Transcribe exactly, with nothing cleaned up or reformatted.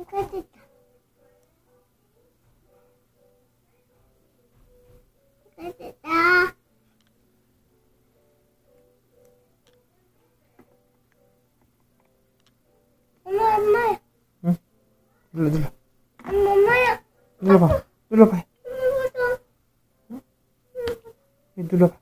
이거 됐다. 이거 됐다. 엄마, 엄마. 응? 눌러, 눌러. 엄마, 엄마야. 눌러봐. 눌러봐. 엄마, 눌러봐.